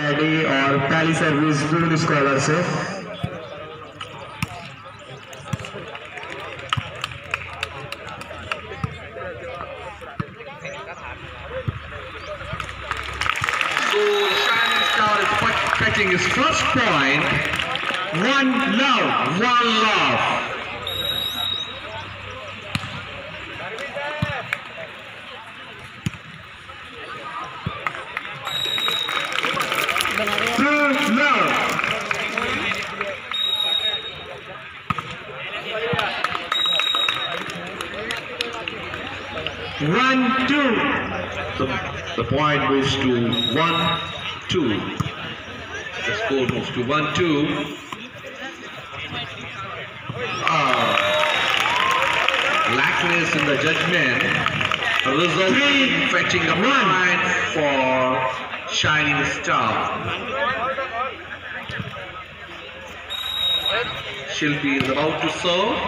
Ready और पहली service Doon Scholar से Catching his first point. One love. 2 love. One, two. The point moves to 1-2. The score moves to 1-2. Lackness in the judgment, resulting in fetching a point for Shining Star. Shilpi is about to serve.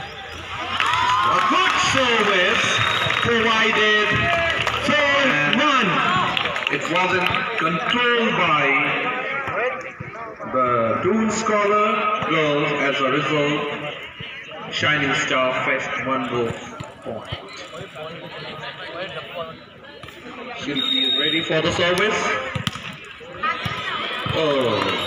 A good service provided 4-1. It wasn't controlled by the Doon Scholar girls. As a result, Shining Star fetched one more point. Shilpi is ready for the service. Oh.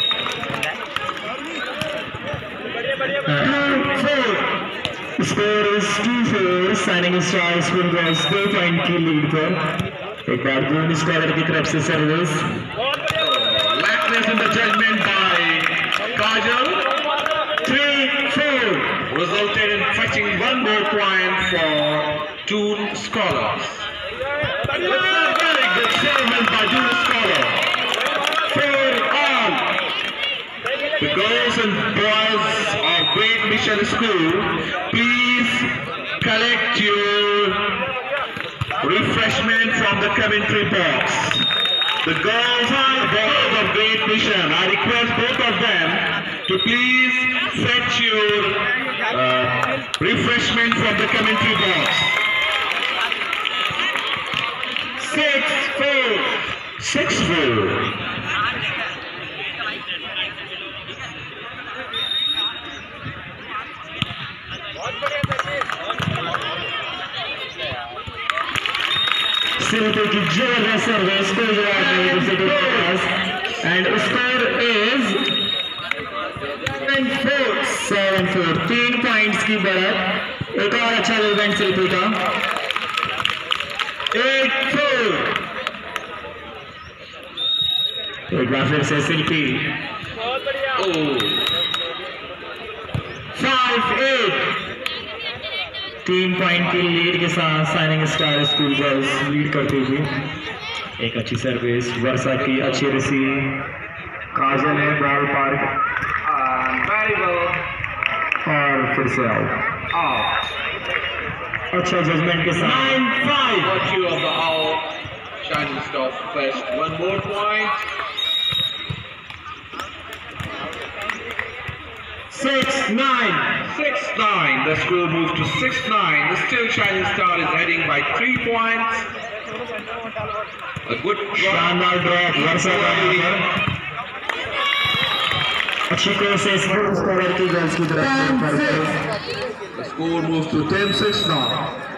2-4. Score is 2-4. Shining Star School girls 2 point की lead पर एक बार Doon Scholar की तरफ से service. Lackness in the judgment by Kajal. 3-4. Resulted in fetching one more point for Doon Scholars. It's a very good servant by Doon Scholar. 4-all. The girls and boys of Great Mission School, please collect your refreshment from the commentary box. The girls and boys of Great Mission, I request both of them to please fetch your refreshment from the commentary box. 6-4. Shilpi की जबरदस्त service को जवाब नहीं दूसरे के पास and score is 7-4. 3 points की बढ़त. एक और अच्छा मूवमेंट शिल्पी का. 8-4. एक बार फिर से शिल्पी. 5-8. 3 पॉइंट की लीड के साथ Shining Star School girls lead करती हुई. एक अच्छी सर्विस वर्षा की, अच्छी रिसीव. काजल है बॉल पार और फिर से आउट. अच्छा जजमेंट के साथ 9-5. Virtue of the out, Shining Star fetched one more point. 6-9. 6-9. The score moved to 6-9. Still Shining Star is heading by 3 points. A good शानदार ड्रॉप वर्षा का. अच्छी कोशिश स्कोर की गर्ल्स की तरफ से. The score moves to 10-6 now.